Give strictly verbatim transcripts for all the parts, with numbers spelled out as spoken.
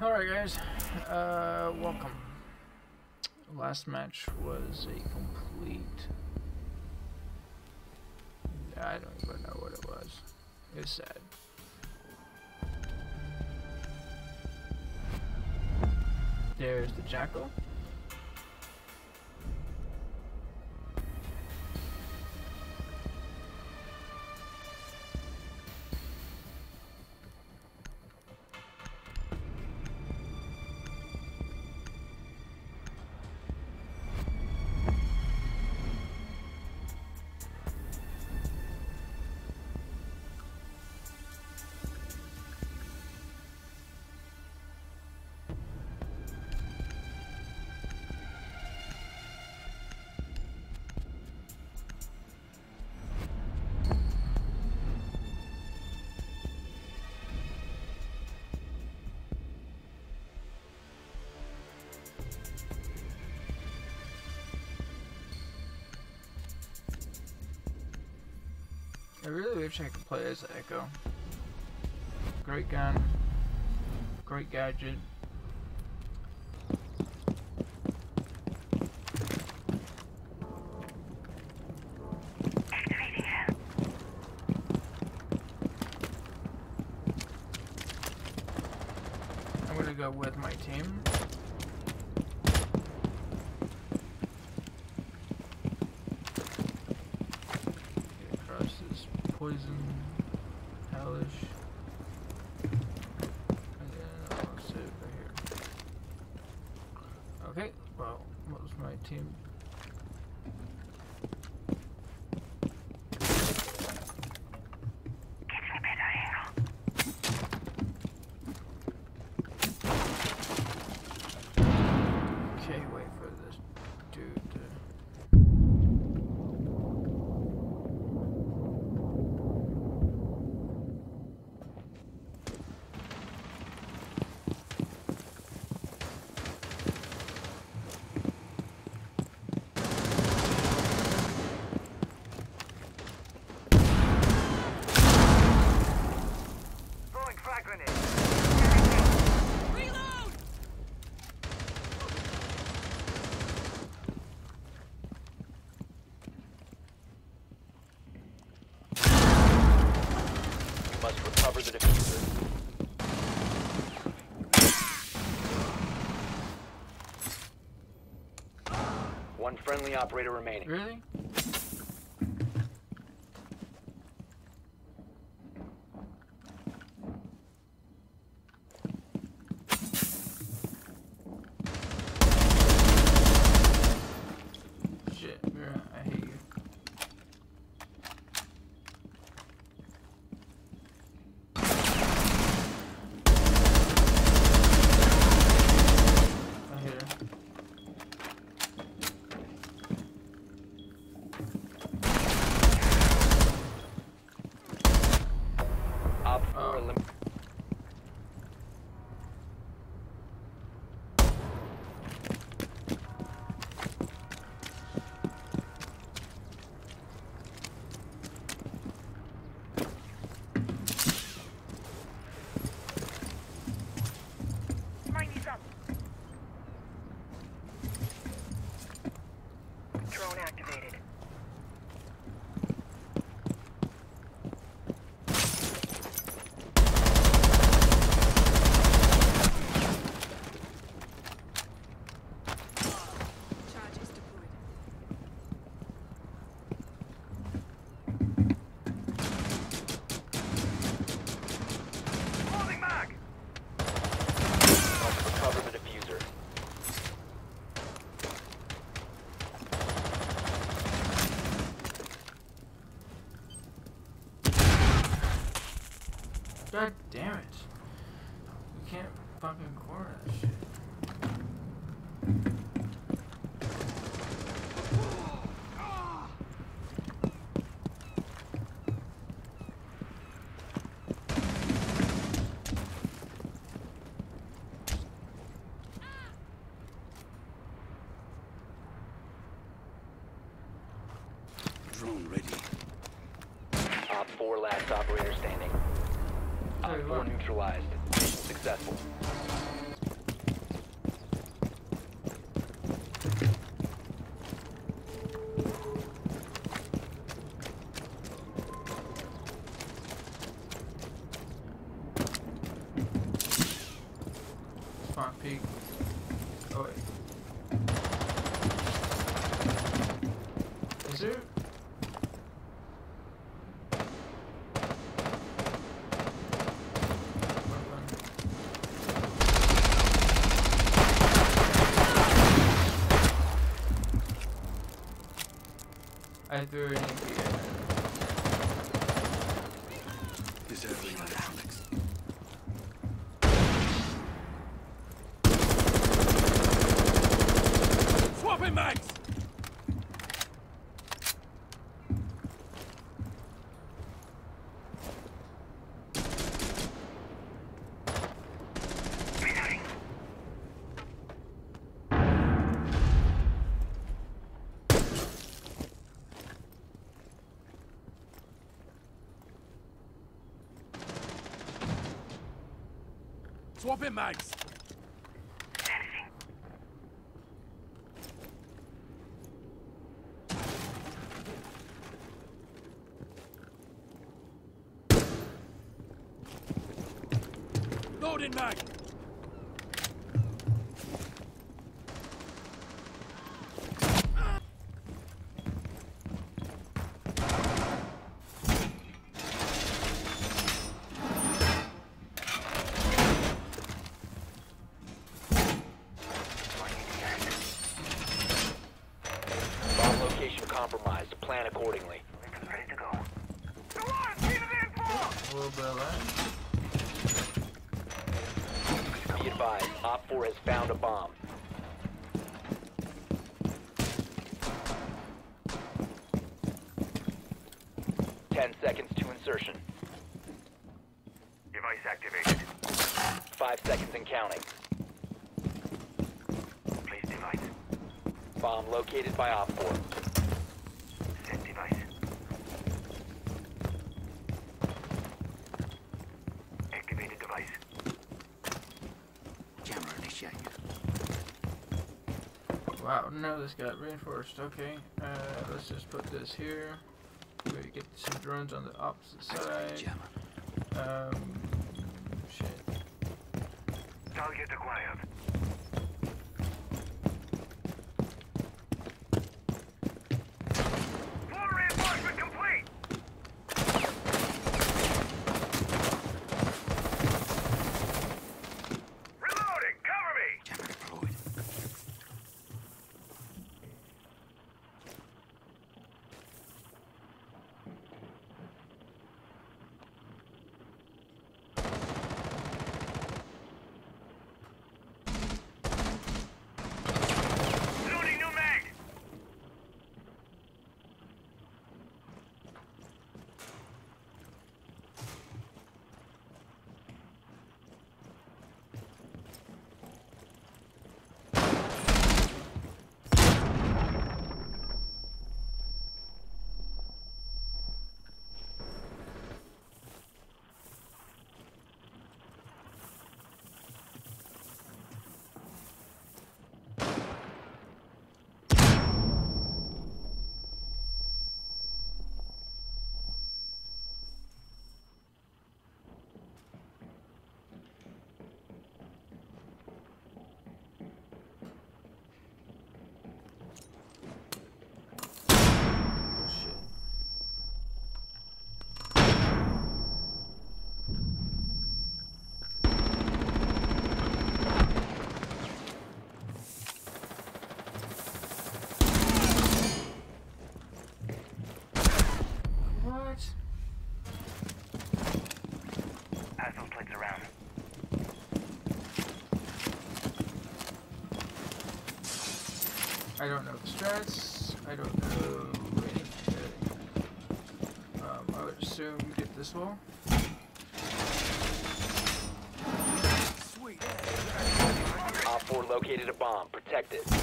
Alright guys, uh, welcome. Last match was a complete... I don't even know what it was. It was sad. There's the Jackal. I really wish I could play as Echo. Great gun, great gadget. I'm gonna go with my team. Poison, hellish, and then I'll save it right here. Okay, well, what was my team? Okay, wait for this dude to... Recover the diffuser. One friendly operator remaining. Really? Shit, Mira, I hate you. Drone activated. Charges deployed. Holding back! Must recover the diffuser. God damn it. We can't fucking corner that shit. Drone ready. Op four last operator standing. Op Sorry, four what? neutralized. Mission successful. successful. Spawn peek. Oh wait. Is there? I threw an E P at it. Deserving electronics. Swapping mags! Swapping mags! Loading mag! Bomb location compromised. Plan accordingly. Ready to go. A little bit of that. Be advised, Op four has found a bomb. Ten seconds to insertion. Device activated. Five seconds and counting. Place device. Bomb located by Op four. Set device. Activated device. Camera initiated. Wow, no, this got reinforced. Okay, uh, let's just put this here. We get some drones on the opposite Activate side. jammer. Um, shit. Target acquired. Full reinforcement complete. Reloading. Cover me. Jammer deployed. Loading new mag. Oh shit. What? Pass those plates around. I don't know the strats. I don't know anything. Um, I would assume get this wall. Sweet. Op four located a bomb. Protect it.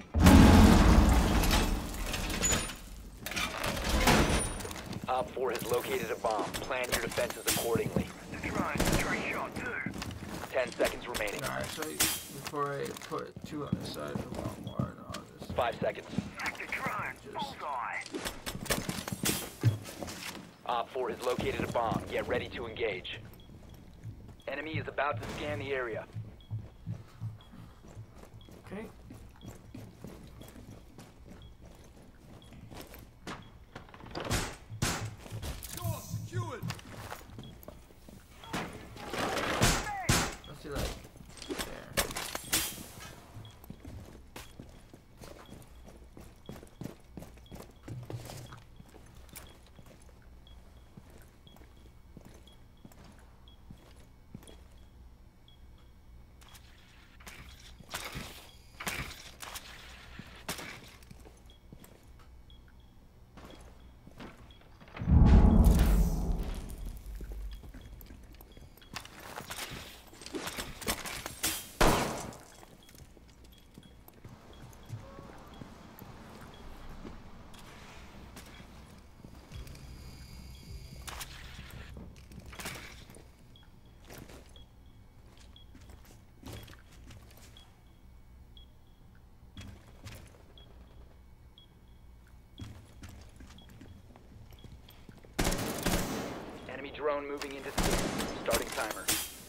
Op four has located a bomb. Plan your defenses accordingly. Try, try shot too. Ten seconds remaining. No, actually, before I put two on this side, I want one on this side. Five seconds. Active drone. Bullseye. Op four has located a bomb. Get ready to engage. Enemy is about to scan the area. Okay. Door secured. Let's do like there. Enemy drone moving into space. Starting timer.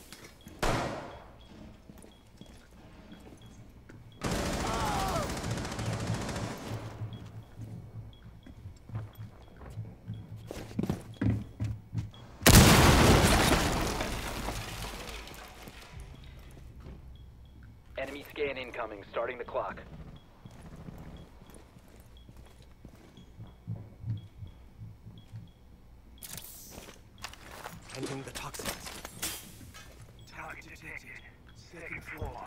Enemy scan incoming. Starting the clock. Handling the toxins. Target detected. Second floor.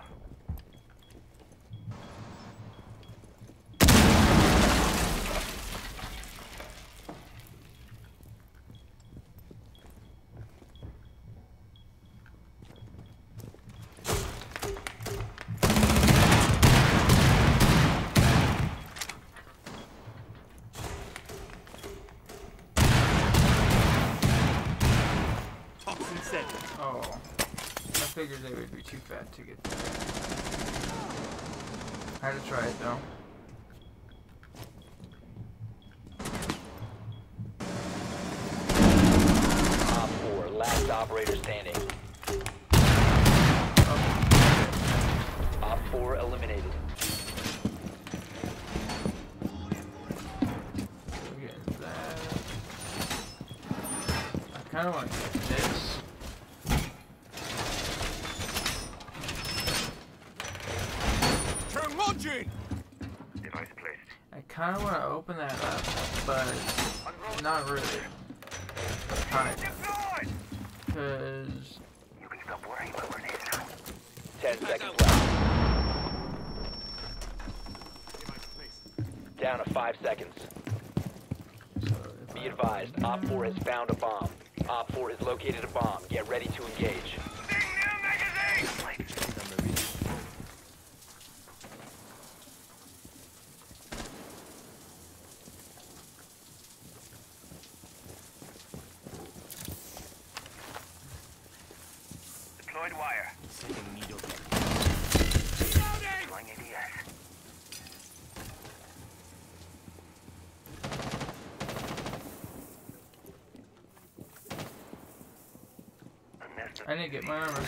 Toxin set. Oh, I figured they would be too fat to get there. I had to try it though. Op four, last operator standing. Oh, Op four eliminated. we're getting that. I kind of want to get this. Turn launching. Device placed. I kind of want to open that up, but not really. Kind of. Deployed. Because You can stop worrying about grenades now. Ten seconds left. Device placed. Down to five seconds. so if Be I advised, open Op four that- has found a bomb. Op four has located a bomb. Get ready to engage. Big new magazine. Deployed wire. Sending needle. Deploying A D S. I didn't get my armor.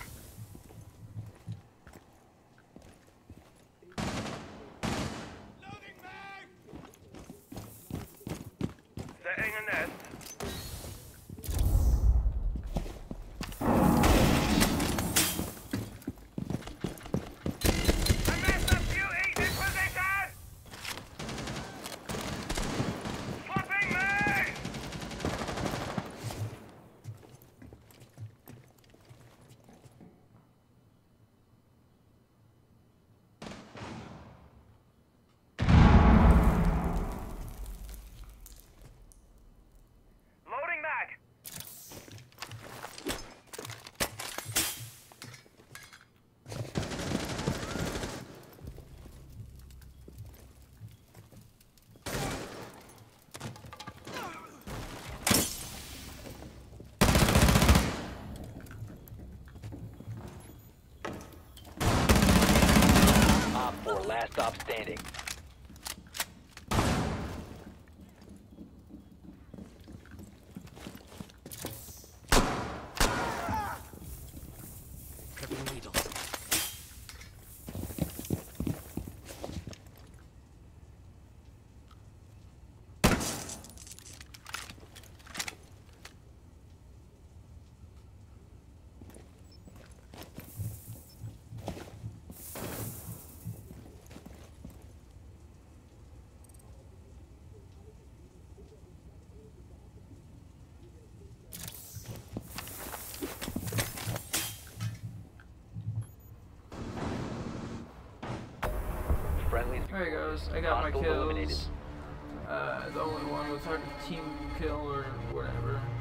Setting a nest. I messed up beauty in position! Swapping me! There he goes. I got my Hostiles eliminated. kills. Uh, the only one with hard team kill or whatever.